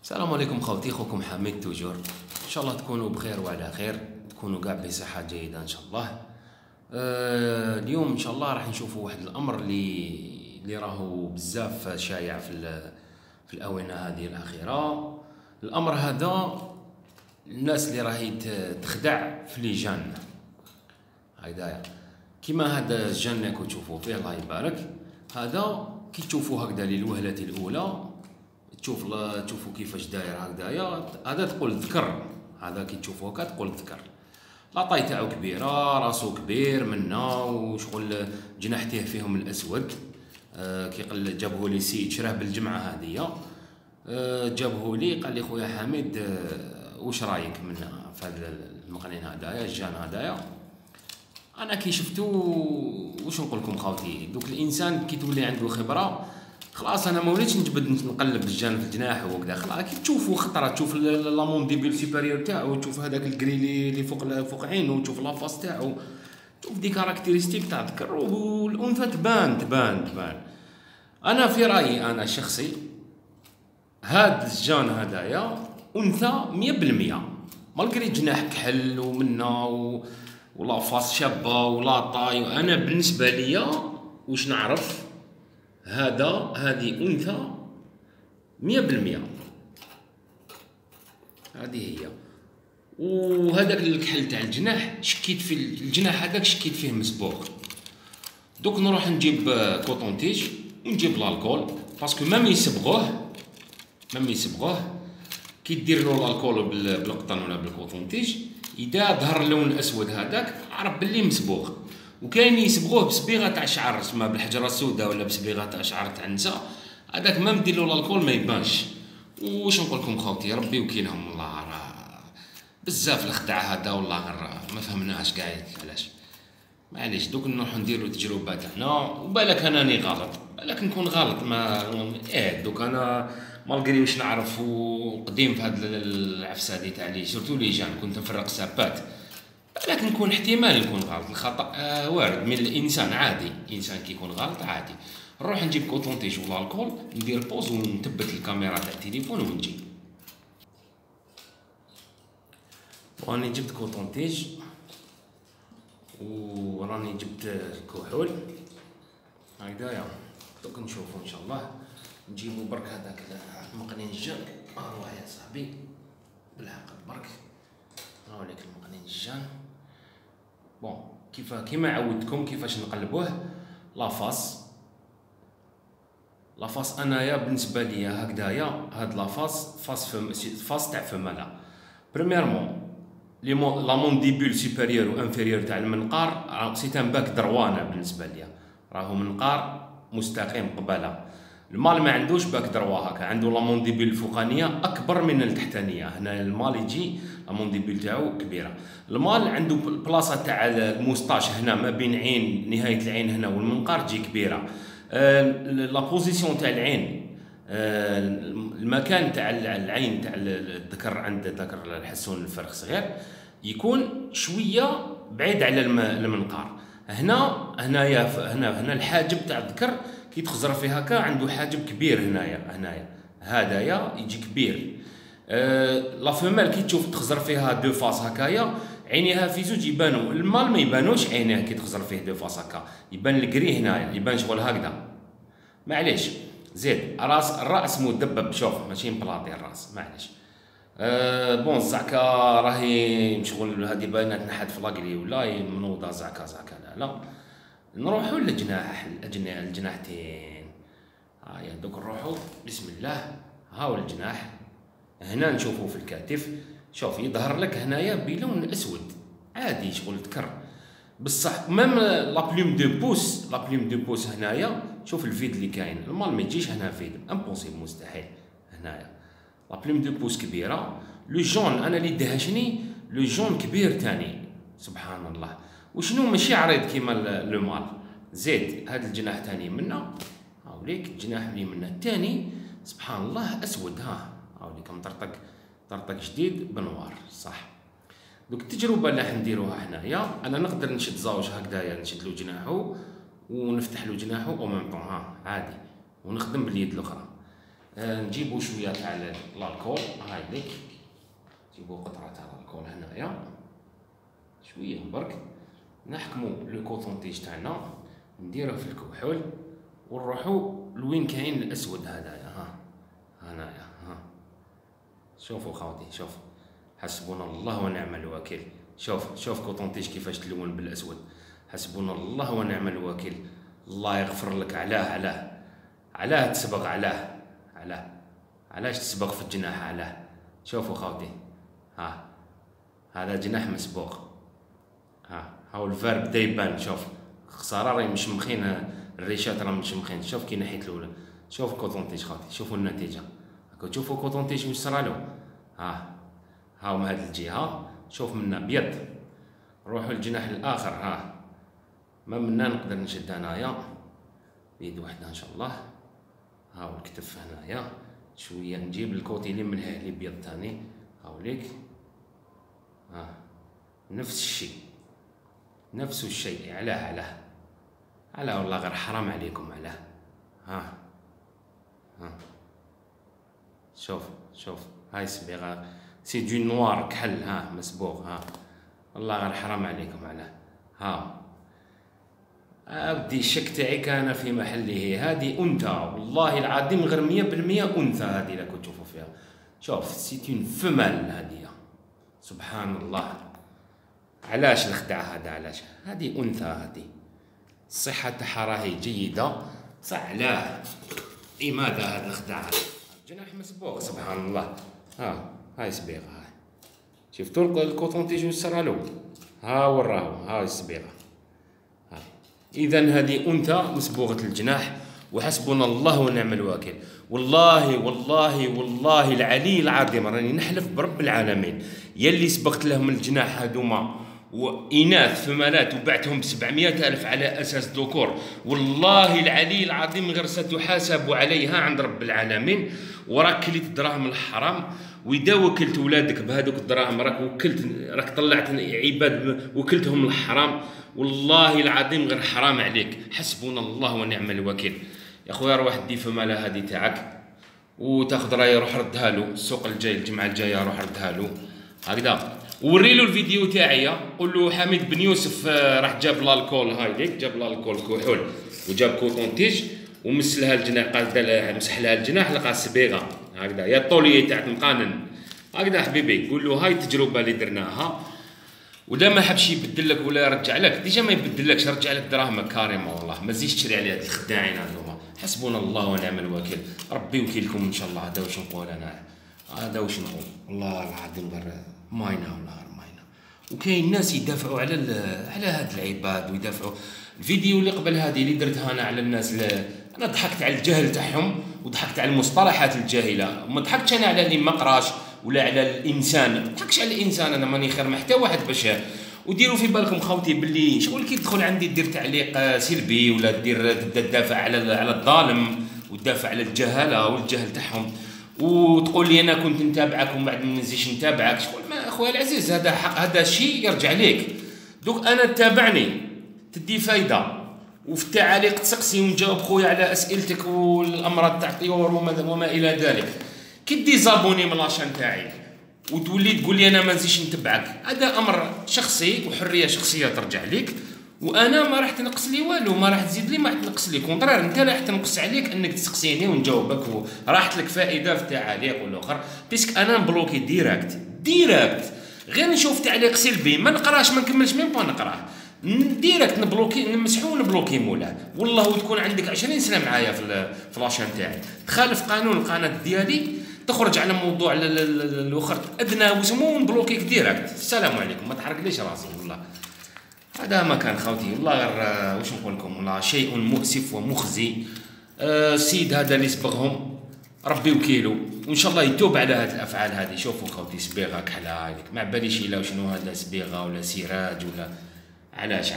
السلام عليكم خوتي، خوكم حميد توجور. ان شاء الله تكونوا بخير وعلى خير، تكونوا كاع بصحه جيده ان شاء الله. اليوم ان شاء الله راح نشوفوا واحد الامر اللي راهو بزاف شايع في الاونه هذه الاخيره. الامر هذا الناس اللي راهي تخدع في لجان هكذايا، كيما هذا الجان اللي راكم تشوفوا فيه الله يبارك. هذا كي تشوفوه هكذا للوهله الاولى تشوفوا كيفاش داير هكذايا، هذا تقول ذكر. هذا كي تشوفوه هكا تقول ذكر. لاطاي تاعو كبيره، راسو كبير منا، وشغل جناحتيه فيهم الاسود. كي جابوه لي سيد شراه بالجمعه هذيا، جابوه لي قال لي خويا حميد واش رايك من في هذا المقنين هذايا الجان هذايا. انا كي شفتو واش نقول لكم خاوتي، دوك الانسان كي تولي عنده خبره خلاص انا ما وليتش نجبد نقلب الجان في الجناح وكذا. خلاص كي تشوفوا خطره تشوف لامونديبيل سوبيريور تاعو، تشوف هذاك الكري اللي فوق عينه، تشوف لافاس تاعو، تشوف دي كاركتيرستيك تاع الذكر والانثى تبان. انا في رايي انا الشخصي هاد الجان هذايا انثى 100%، مالغري جناح كحل ومنا ولافاس شابه ولاطاي. انا بالنسبه ليا واش نعرف هذه انثى 100%، هذه هي. وهذاك الكحل تاع الجناح شكيت في الجناح هذاك، شكيت فيه مسبوق. دوك نروح نجيب كوطونتيج ونجيب الالكول، باسكو مام يصبغوه كي دير له الالكول بالقطن ولا بالكوطونتيج، اذا ظهر اللون الاسود هذاك عرف باللي مسبوغ. وكاين يصبغوه بصبيغه تاع شعر اسمها بالحجره السوداء ولا بصبيغه تاع شعر تاع النساء، هذاك ما مدير له الالكول ما يبانش. واش نقول لكم خوتي، ربي وكيلهم والله، راه بزاف الخدعه هذا والله، ما فهمناهاش كاع علاش. معليش دوك نروحو نديرو تجربه تاعنا، وبالك انني غلط، بالك نكون غلط. ما دوك انا مالغري واش نعرف وقديم في هاد العفسه هادي تاع لي سورتو لي جان كنت نفرق سابات، لكن نكون احتمال نكون غلط. الخطا وارد من الانسان، عادي الانسان كي يكون غلط عادي. نروح نجيب كوطونتيج ولا الكول، ندير بوز ونثبت الكاميرا تاع التليفون ونجي. راني جبت كوطونتيج وراني جبت الكحول هكذايا. دوك نشوفو ان شاء الله نجيبو برك هذاك المقنين الجان. روح يا صاحبي بالحق برك، هاوليك المقنين الجان. بون كيما عودتكم كيفاش نقلبوه. لافاس انايا بالنسبه ليا هكذايا، هاد لافاس فاس تاع فماله. بريميرمون لا مونديبول سوبيريور و انفيريور تاع المنقار سي ان باك دروانه بالنسبه ليا، راهو منقار مستقيم قباله. المال ما عندوش باك دروا هكا، عنده لا مونديبول الفوقانيه اكبر من التحتانيه. هنا المال يجي لا مونديبول تاعو كبيره. المال عنده البلاصه تاع الموستاش هنا ما بين عين نهايه العين هنا والمنقار تجي كبيره. لا بوزيسيون تاع العين، المكان تاع العين تاع الذكر عند ذكر الحسون الفرخ صغير يكون شويه بعيد على المنقار. هنا الحاجب تاع الذكر كي تخزر فيه هكا عنده حاجب كبير هنايا هذايا يجي كبير. لا فيمال كي تشوف تخزر فيها دو فاس هكايا عينيها في زوج يبانوا، المال ما يبانوش عينيه كي تخزر فيه دو فاس هكا، يبان الكري هنايا، يبان شغل هكذا. معليش زيد الراس مدبب، شوف ماشي مبلاطي الراس، معليش. بون زعكا راهي مشغل هذه باينه تنحت في لاكلي ولا منوضه زعكا لا نروحوا للجناح، الجناحتين. هايا دوك نروحوا بسم الله. هاو الجناح هنا نشوفوه في الكتف، شوف يظهر لك هنايا بلون اسود عادي شغل ذكر بصح. ميم لا بلوم دو بوس هنايا، شوف الفيد اللي كاين، المال ما يجيش هنا فيد، امبوسيبل مستحيل. هنايا لا بلوم دو بوس كبيره. لو جون انا اللي دهشني لو جون كبير تاني، سبحان الله. وشنو ماشي عريض كيما لو مال. زيد هاد الجناح تاني منا، هاوليك الجناح اللي منا الثاني سبحان الله اسود. هاوليك مطرطق جديد بنوار صح. دوك التجربه اللي راح نديروها حنايا، انا نقدر نشد زاوج هكذايا، نشد له جناحو ونفتح له جناحو او ميم طون عادي، ونخدم باليد الاخرى. نجيبو شويه تاع الالكول، هاي ليك نجيبو قطره تاع الالكول هنايا شويه برك، نحكمو لو كوطونتيج تاعنا نديروه في الكحول ونروحو لوين كاين الاسود هذايا، ها هنايا، ها شوفوا خاوتي، شوف حسبنا الله ونعم الوكيل. شوف كوطونتيج كيفاش تلون بالاسود، حسبنا الله ونعم الوكيل. الله يغفر لك. علاه تسبغ، علاش تسبغ في الجناح؟ علاه؟ شوفوا خاوتي، ها هذا جناح مسبوغ، هاو الفار بدا يبان. شوف خساره راهي مشمخين، الريشات راهم مشمخين. شوف كي نحيت الاولى، شوف كوطونتيج خاوتي، شوفوا النتيجه هاكا، تشوفوا كوطونتيج واش صرالو. هاو من هاد الجهه شوف منا ابيض، نروحوا للجناح الاخر، ما منا نقدر نشد هنايا بيد وحده ان شاء الله. هاو الكتف هنايا شويه، نجيب الكوتي اللي من هنا الابيض ثاني، هاو ليك، نفس الشيء. علاه والله غير حرام عليكم، علاه. شوف هاي الصبيغه سي دو نوار كحل، مسبوغ، والله غير حرام عليكم، علاه. أودي الشك تاعي كان في محله. هذه أنثى والله العظيم، غير 100% أنثى هذه اللي كنت تشوفوا فيها. شوف سيت اون فمال هذه، سبحان الله. علاش الخدعة هذا؟ علاش هذه أنثى؟ هذه الصحة تاعها راهي جيدة، صح؟ علاه؟ لماذا هذا الخدعة؟ جناح مسبوغ، سبحان الله. هاي صبيغة، هاي شفتوا الكوطونتيج واش صرالو؟ وراهو، هاي الصبيغة. إذا هذه أنثى مسبوغة الجناح، وحسبنا الله ونعم الوكيل. والله العلي العظيم، راني نحلف برب العالمين، يلي سبقت لهم الجناح هذوما وإناث فمالات وبعتهم ب700,000 على أساس ذكور، والله العلي العظيم غير ستحاسب عليها عند رب العالمين. وراك كليت الدراهم الحرام، وإذا وكلت ولادك بهذوك الدراهم راك طلعت عباد وكلتهم الحرام، والله العظيم غير حرام عليك. حسبنا الله ونعم الوكيل. يا خويا روح دي فمالة هذه تاعك وتاخذ رايه، روح ردها له السوق الجاي، الجمعه الجايه روح ردها له هكذا. وري له الفيديو تاعي، قول له حميد بن يوسف راح جاب الالكول، هاي ليك جاب الالكول كحول وجاب كوطونتيج ومسلها الجناح، قال مسح لها الجناح، لقى الصبيغه هكذا يا الطوليه تاع مقانن هكذا. حبيبي قول له هاي التجربه اللي درناها، ولا ما حبش يبدل لك ولا يرجع لك، ديجا ما يبدلكش، رجع لك دراهمك كاريمون، والله ما تزيدش تشري على هاد الخداعين هذوما. حسبنا الله ونعم الوكيل. ربي وكيلكم ان شاء الله. هذا واش نقول انا، هذا واش نقول، والله العظيم غير ماينه، والله غير ماينه. وكاين ناس يدافعوا على هاد العباد، ويدافعوا. الفيديو اللي قبل هذه اللي درتها انا على الناس انا ضحكت على الجهل تاعهم، وضحكت على المصطلحات الجاهله، وما ضحكتش انا على اللي مقراش ولا على الانسان، ما نضحكش على الانسان، انا ماني خير من حتى واحد بشر. وديروا في بالكم خوتي باللي شغل كي تدخل عندي دير تعليق سلبي، ولا تبدا تدافع على الظالم، وتدافع على الجهاله والجهل تاعهم، وتقول لي انا كنت نتابعك ومن بعد ما نزيدش نتابعك. شغل ما اخويا العزيز، هذا حق، هذا شيء يرجع ليك. دوك انا تتابعني تدي فايده، وفي التعاليق تسقسي ونجاوب خويا على اسئلتك والامراض تاع الطيور وما الى ذلك. كي دي زابوني من لاشين تاعي وتولي تقول لي انا ما نزيدش نتبعك، هذا امر شخصي وحريه شخصيه ترجع ليك، وانا ما راح تنقص لي والو، ما راح تزيد لي، ما راح تنقص لي، كونطرير انت راح تنقص عليك انك تسقسيني ونجاوبك، وراحت لك فائده في التعاليق والاخر، بيسك انا نبلوكي ديراكت غير نشوف تعليق سلبي ما نقراش، ما نكملش ميم با نقراه ديريكت، نبلوكي نمسحو ونبلوكي مولاه. والله وتكون عندك 20 سنه معايا في لاشين تاعي، تخالف قانون القناه ديالي، تخرج على موضوع الاخر ادنى وسمو ونبلوكيك ديريكت. السلام عليكم، ما تحرقليش راسي والله. هذا ما كان خوتي، والله غير واش نقول لكم، والله شيء مؤسف ومخزي. السيد هذا اللي سبقهم ربي وكيلو، وان شاء الله يتوب على هذه الافعال هذه. شوفوا خوتي صبيغه كحله هذيك، ما باليش الا شنو هذا صبيغه ولا سراج ولا علاش.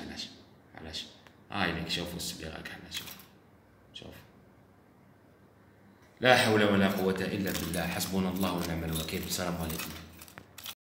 هاي لك شوفوا الصبيغه كحله، شوف لا حول ولا قوه الا بالله. حسبنا الله ونعم الوكيل. السلام عليكم.